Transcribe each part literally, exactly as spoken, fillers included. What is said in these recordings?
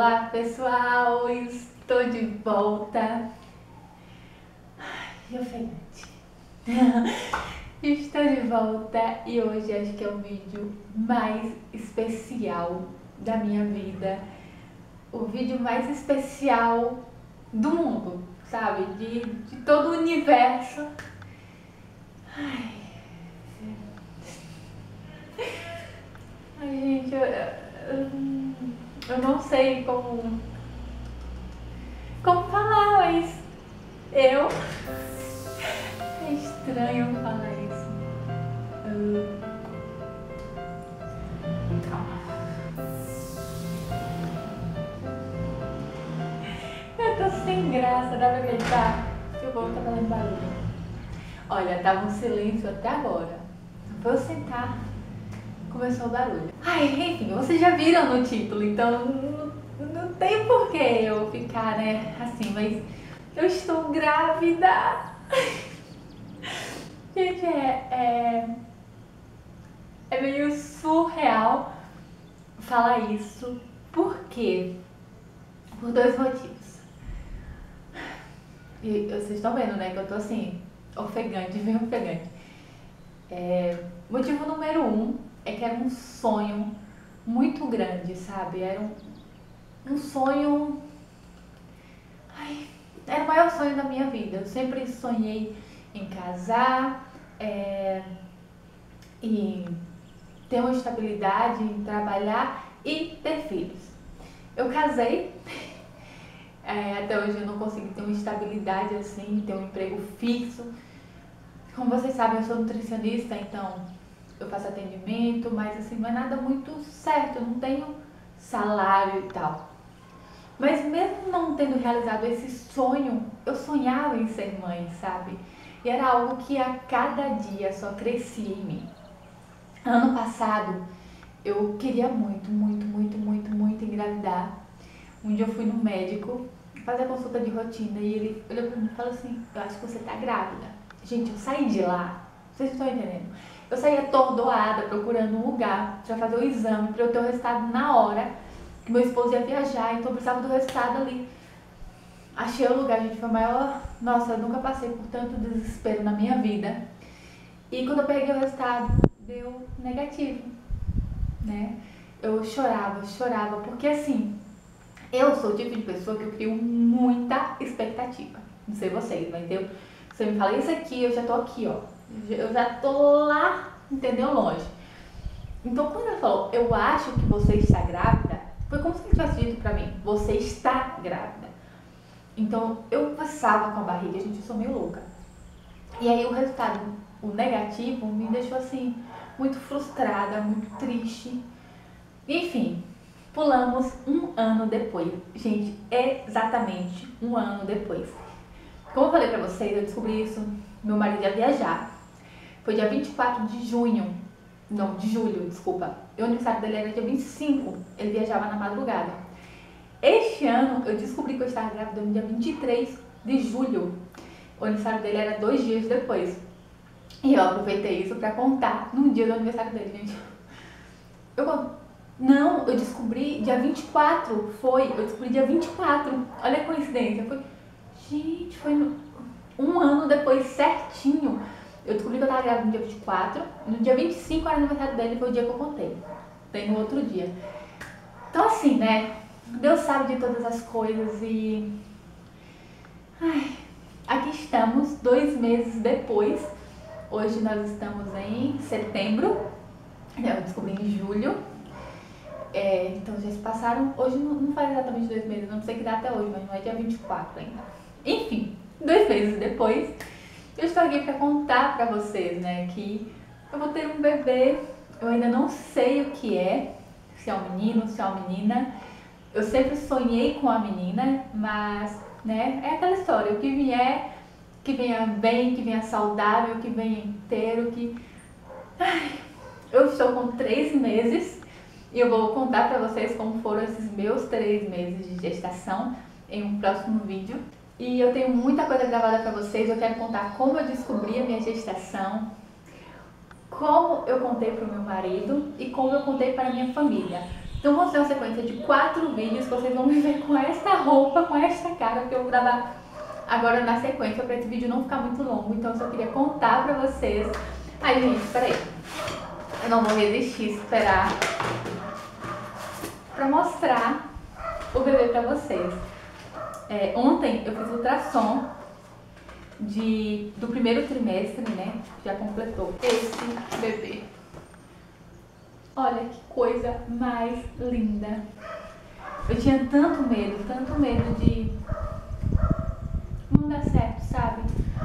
Olá pessoal, estou de volta. Ai, que ofegante. Estou de volta e hoje acho que é o vídeo mais especial da minha vida. O vídeo mais especial do mundo, sabe? De, de todo o universo. Ai, Ai gente, eu, eu, eu não sei como, como falar, mas eu... É estranho falar isso. Uh, calma. Eu tô sem graça, dá pra acreditar que o povo tá fazendo barulho. Olha, tava um silêncio até agora. Foi eu sentar, começou o barulho. Ai, enfim, vocês já viram no título, então não, não tem por que eu ficar, né, assim, mas eu estou grávida. Gente, é, é, é meio surreal falar isso. Por quê? Por dois motivos. E vocês estão vendo, né, que eu tô assim, ofegante, bem ofegante. É, motivo número um é que era um sonho muito grande, sabe? Era um, um sonho... Ai, era o maior sonho da minha vida. Eu sempre sonhei em casar, é, em ter uma estabilidade, em trabalhar e ter filhos. Eu casei, é, até hoje eu não consegui ter uma estabilidade assim, ter um emprego fixo. Como vocês sabem, eu sou nutricionista, então eu faço atendimento, mas assim, não é nada muito certo, eu não tenho salário e tal. Mas mesmo não tendo realizado esse sonho, eu sonhava em ser mãe, sabe? E era algo que a cada dia só crescia em mim. Ano passado, eu queria muito, muito, muito, muito, muito engravidar. Um dia eu fui no médico fazer a consulta de rotina e ele olhou pra mim e falou assim: eu acho que você tá grávida. Gente, eu saí de lá, vocês estão entendendo? Eu saí atordoada, procurando um lugar pra fazer o exame, pra eu ter o resultado na hora, que meu esposo ia viajar, então eu precisava do resultado ali. Achei o lugar, gente, foi o maior... Nossa, eu nunca passei por tanto desespero na minha vida. E quando eu peguei o resultado, deu negativo, né? Eu chorava, chorava, porque assim, eu sou o tipo de pessoa que eu crio muita expectativa. Não sei vocês, mas eu... Você me fala isso aqui, eu já tô aqui, ó. Eu já tô lá, entendeu? Longe. Então, quando ela falou, eu acho que você está grávida, foi como se ele tivesse dito pra mim, você está grávida. Então, eu passava com a barriga, gente, eu sou meio louca. E aí, o resultado, o negativo, me deixou assim, muito frustrada, muito triste. Enfim, pulamos um ano depois. Gente, exatamente um ano depois. Como eu falei pra vocês, eu descobri isso, meu marido ia viajar. Foi dia vinte e quatro de junho, não, de julho, desculpa. O aniversário dele era dia vinte e cinco, ele viajava na madrugada. Este ano, eu descobri que eu estava grávida no dia vinte e três de julho. O aniversário dele era dois dias depois. E eu aproveitei isso pra contar no dia do aniversário dele, gente. Eu, não, eu descobri dia vinte e quatro, foi, eu descobri dia vinte e quatro. Olha a coincidência, foi... Gente, foi no, um ano depois certinho. Eu descobri que eu tava grávida no dia vinte e quatro. No dia vinte e cinco era aniversário dele, foi o dia que eu contei. Tem no outro dia. Então assim, né? Deus sabe de todas as coisas e... Ai, aqui estamos, dois meses depois. Hoje nós estamos em setembro. Eu descobri em julho. É, então já se passaram... Hoje não, não faz exatamente dois meses, não sei que dá até hoje, mas não é dia vinte e quatro ainda. Enfim, dois meses depois, eu estou aqui para contar para vocês, né, que eu vou ter um bebê. Eu ainda não sei o que é, se é um menino, se é uma menina. Eu sempre sonhei com a menina, mas, né, é aquela história, o que vier, que venha bem, que venha saudável, que venha inteiro, que... Ai, eu estou com três meses e eu vou contar para vocês como foram esses meus três meses de gestação em um próximo vídeo. E eu tenho muita coisa gravada pra vocês, eu quero contar como eu descobri a minha gestação, como eu contei pro meu marido e como eu contei para a minha família. Então vou ser uma sequência de quatro vídeos que vocês vão me ver com esta roupa, com esta cara, porque eu vou gravar agora na sequência para esse vídeo não ficar muito longo. Então eu só queria contar pra vocês. Ai, gente, peraí. Eu não vou resistir esperar pra mostrar o bebê pra vocês. É, ontem eu fiz ultrassom de, do primeiro trimestre, né? Já completou esse bebê. Olha que coisa mais linda. Eu tinha tanto medo, tanto medo de não dar certo, sabe?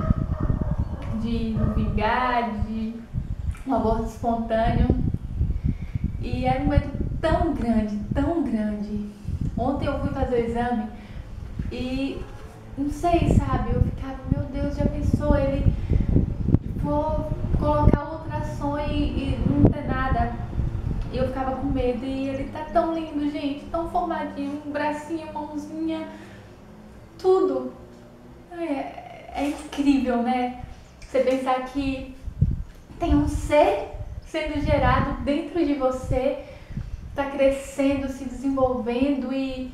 De não vingar, de um aborto espontâneo. E era um medo tão grande, tão grande. Ontem eu fui fazer o exame e não sei, sabe? Eu ficava, meu Deus, já pensou? Ele vou colocar o ultrassom e, e não ter nada. E eu ficava com medo e ele tá tão lindo, gente, tão formadinho, um bracinho, mãozinha, tudo. É, é incrível, né? Você pensar que tem um ser sendo gerado dentro de você, tá crescendo, se desenvolvendo e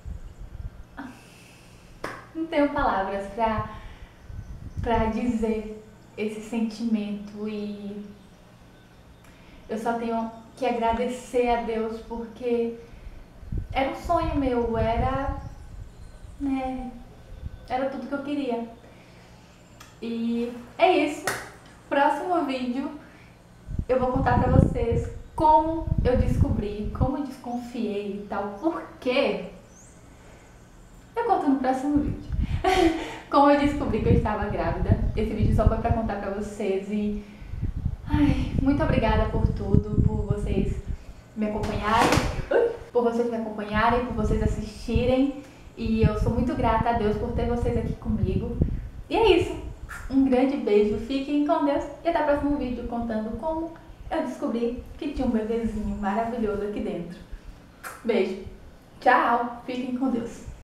não tenho palavras pra, pra dizer esse sentimento e eu só tenho que agradecer a Deus porque era um sonho meu, era, né, era tudo que eu queria. E é isso. Próximo vídeo eu vou contar pra vocês como eu descobri, como eu desconfiei e tal, por quê. Eu conto no próximo vídeo. Como eu descobri que eu estava grávida. Esse vídeo só foi pra contar pra vocês e ai, muito obrigada por tudo, por vocês me acompanharem, por vocês me acompanharem, por vocês assistirem. E eu sou muito grata a Deus por ter vocês aqui comigo. E é isso. Um grande beijo, fiquem com Deus e até o próximo vídeo contando como eu descobri que tinha um bebezinho maravilhoso aqui dentro. Beijo. Tchau. Fiquem com Deus.